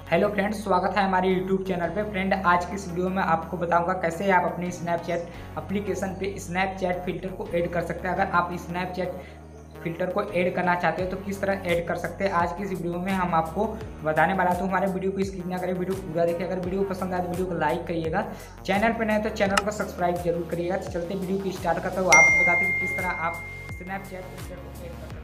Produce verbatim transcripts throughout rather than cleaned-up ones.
Hello friends, स्वागत है हमारे यूट्यूब चैनल पे। फ्रेंड, आज की इस वीडियो में आपको बताऊंगा कैसे आप अपने स्नैपचैट एप्लीकेशन पे स्नैपचैट फ़िल्टर को ऐड कर सकते हैं। अगर आप स्नैपचैट फ़िल्टर को ऐड करना चाहते हो तो किस तरह ऐड कर सकते हैं, आज की इस वीडियो में हम आपको बताने वाला। तो हमारे वीडियो को स्किप ना करें, वीडियो पूरा देखिए। अगर वीडियो पसंद आए तो वीडियो को लाइक करिएगा, चैनल पर नए तो चैनल को सब्सक्राइब जरूर करिएगा। तो चलते वीडियो की स्टार्ट करते हो, आपको बताते हैं कि किस तरह आप स्नैपचैट फ़िल्टर को ऐड कर सकते हैं।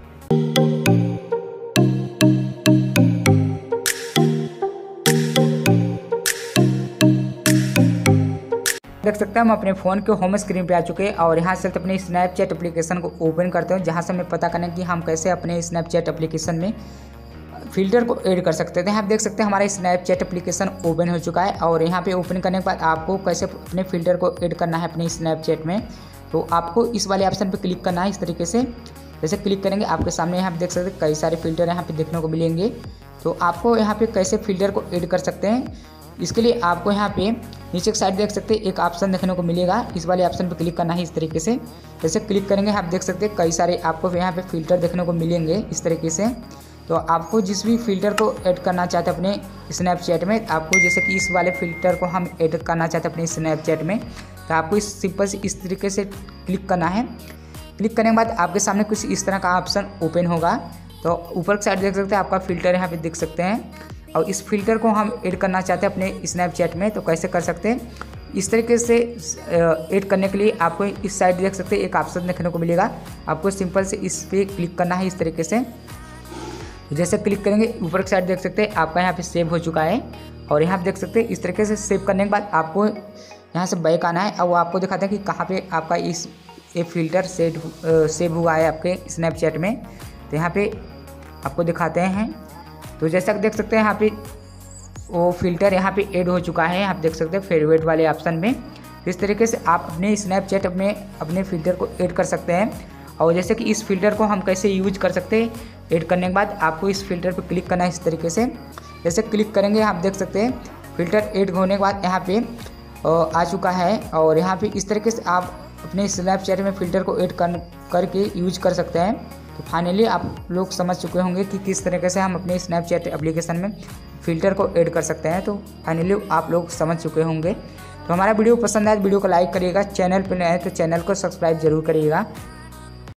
देख सकते हैं हम अपने फ़ोन के होम स्क्रीन पे आ चुके हैं और यहाँ से अपने स्नैपचैट एप्लीकेशन को ओपन करते हैं, जहाँ से हमें पता करना है कि हम कैसे अपने स्नैपचैट एप्लीकेशन में फ़िल्टर को ऐड कर सकते हैं। आप देख सकते हैं हमारा स्नैपचैट एप्लीकेशन ओपन हो चुका है और यहाँ पे ओपन करने के बाद आपको कैसे अपने फ़िल्टर को ऐड करना है अपने स्नैपचैट में। तो आपको इस वाले ऑप्शन पर क्लिक करना है। इस तरीके से जैसे क्लिक करेंगे आपके सामने यहाँ पर देख सकते हैं कई सारे फ़िल्टर यहाँ पर देखने को मिलेंगे। तो आपको यहाँ पर कैसे फ़िल्टर को ऐड कर सकते हैं, इसके लिए आपको यहाँ पे नीचे की साइड देख सकते हैं एक ऑप्शन देखने को मिलेगा। इस वाले ऑप्शन पे क्लिक करना है। इस तरीके से जैसे क्लिक करेंगे आप देख सकते हैं कई सारे आपको यहाँ पे फ़िल्टर देखने को मिलेंगे इस तरीके से। तो आपको जिस भी फ़िल्टर को ऐड करना चाहते हैं अपने स्नैपचैट में, आपको जैसे कि इस वाले फ़िल्टर को हम ऐड करना चाहते हैं अपने स्नैपचैट में, तो आपको इस सिंपल से इस तरीके से क्लिक करना है। क्लिक करने के बाद आपके सामने कुछ इस तरह का ऑप्शन ओपन होगा। तो ऊपर की साइड देख सकते हैं आपका फ़िल्टर यहाँ पर देख सकते हैं और इस फ़िल्टर को हम ऐड करना चाहते हैं अपने स्नैपचैट में। तो कैसे कर सकते हैं, इस तरीके से ऐड करने के लिए आपको इस साइड देख सकते हैं एक ऑप्शन देखने को मिलेगा। आपको सिंपल से इस पर क्लिक करना है इस तरीके से। जैसे क्लिक करेंगे ऊपर की साइड देख सकते हैं आपका यहाँ पे सेव हो चुका है और यहाँ पे देख सकते हैं इस तरीके से सेव करने के बाद आपको यहाँ से बैक आना है और वो आपको दिखाते हैं कि कहाँ पर आपका इस ये फ़िल्टर सेट सेव हुआ है आपके स्नैपचैट में। तो यहाँ पर आपको दिखाते हैं। तो जैसा कि देख सकते हैं यहाँ पे वो फ़िल्टर यहाँ पे ऐड हो चुका है। आप देख सकते हैं फेवरेट वाले ऑप्शन में। इस तरीके से आप अपने स्नैपचैट में अपने फ़िल्टर को ऐड कर सकते हैं। और जैसे कि इस फ़िल्टर को हम कैसे यूज कर सकते हैं, ऐड करने के बाद आपको इस फ़िल्टर पर क्लिक करना है इस तरीके से। जैसे क्लिक करेंगे आप देख सकते हैं फ़िल्टर ऐड होने के बाद यहाँ पर आ चुका है और यहाँ पर इस तरीके से आप अपने स्नैपचैट में फ़िल्टर को ऐड कर करके यूज कर सकते हैं। तो फाइनली आप लोग समझ चुके होंगे कि किस तरीके से हम अपने स्नैपचैट एप्लीकेशन में फ़िल्टर को ऐड कर सकते हैं। तो फाइनली आप लोग समझ चुके होंगे। तो हमारा वीडियो पसंद आए तो वीडियो को लाइक करिएगा, चैनल पर नए हैं तो चैनल को सब्सक्राइब जरूर करिएगा।